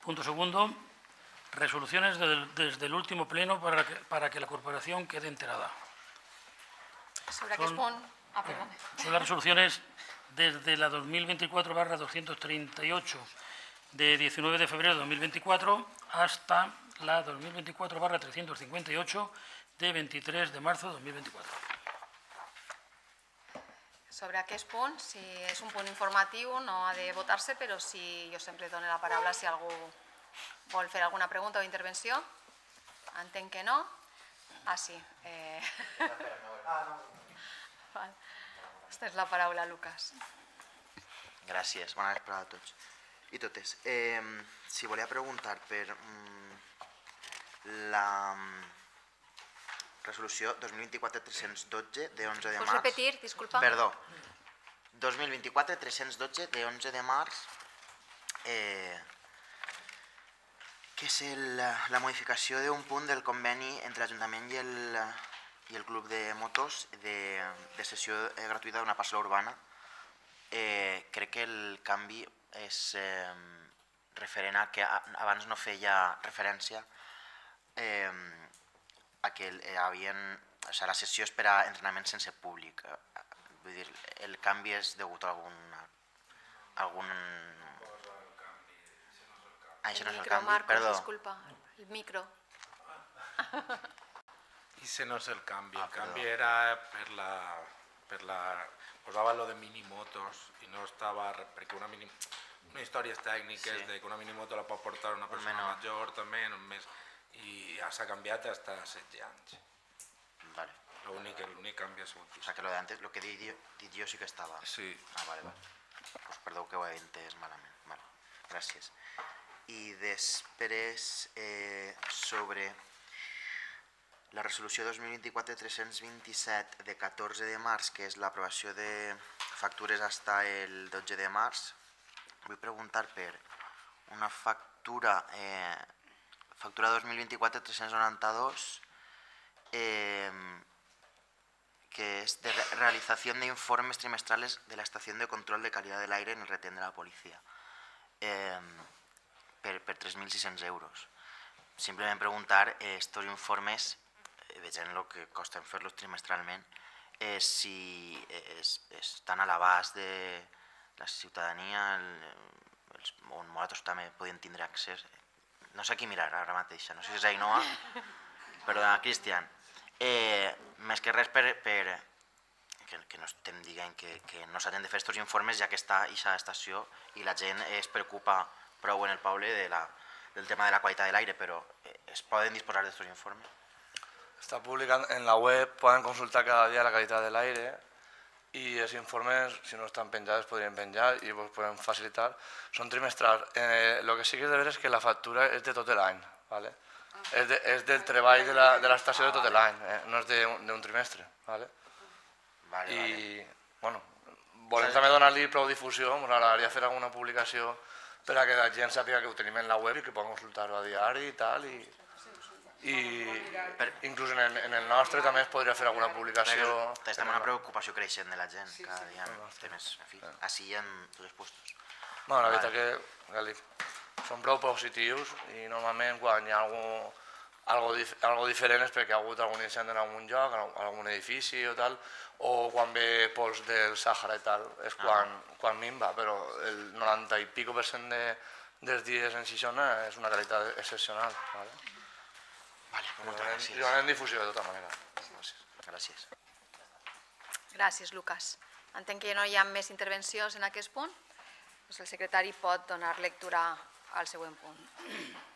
Punto segundo, resoluciones desde el último pleno para que la corporación quede enterada. Sobre aquest punt... perdó. Son las resoluciones desde la 2024/238 de 19 de febrero de 2024 hasta la 2024/358 de 23 de marzo de 2024. Sobre aquest punt, si és un punt informatiu, no ha de votar-se, però si jo sempre dono la paraula si algú vol fer alguna pregunta o intervenció. Entenc que no. Sí. Esta és la paraula, Lucas. Gràcies, bona vesprada a tots i totes. Si volia preguntar per la resolució 2024-312 de 11 de març... Pots repetir, disculpa? Perdó. 2024-312 de 11 de març, que és la modificació d'un punt del conveni entre l'Ajuntament i el Club de Motos de cessió gratuïta d'una parcel·la urbana. Crec que el canvi és referent a que abans no feia referència a que la sessió és per a entrenament sense públic. Vull dir, el canvi és degut a algun... Això no és el canvi, perdó. Disculpa, el micro. Ese no es el cambio. El cambio era posava lo de minimotos i no estava... perquè una històries tècniques de que una minimoto la pot portar una persona major també, i ja s'ha canviat fins a 16 anys. L'únic canvi ha sigut... O sigui que lo de antes, lo que he dit jo sí que estava... Sí. Vale. Pues perdó que ho he entès malament. Gràcies. I després, sobre la resolució 2024-327 de 14 de març, que és l'aprovació de factures fins el 12 de març, vull preguntar per una factura 2024-392, que es de realización de informes trimestrales de la estación de control de calidad del aire en el retén de la policía, per 3.600 euros. Simplement preguntar estos informes, veient el que costen fer-los trimestralment, si estan a l'abast de la ciutadania, on nosaltres també podem tindre accés. No sé a qui mirar ara mateix, no sé si és Ainhoa, perdona, Cristian. Més que res que no estem dient que no s'han de fer aquests informes, ja que està a aquesta estació i la gent es preocupa prou en el poble del tema de la qualitat de l'aire, però es poden disposar d'aquests informes? Està publicat en la web, poden consultar cada dia la qualitat de l'aire i els informes, si no estan penjats, es podrien penjar i els podem facilitar. Són trimestrals. El que sí que és de veure és que la factura és de tot l'any. És del treball de l'estació de tot l'any, no és d'un trimestre. I volem també donar-li prou difusió, ens agradaria fer alguna publicació per a que la gent sàpiga que ho tenim en la web i que poden consultar-ho a diari i tal. Inclús en el nostre també es podria fer alguna publicació. Estem una preocupació creixent de la gent, cada dia té més, així en tots els puestos. La veritat que són prou positius i normalment quan hi ha algo diferent és perquè hi ha hagut algun incendi en algun lloc, en algun edifici o tal, o quan ve pols del Sàhara i tal, és quan minva, però el 90 i pico % dels dies en Xixona és una qualitat excepcional. I donem difusió de tota manera. Gràcies. Gràcies, Lucas. Entenc que no hi ha més intervencions en aquest punt. El secretari pot donar lectura al següent punt.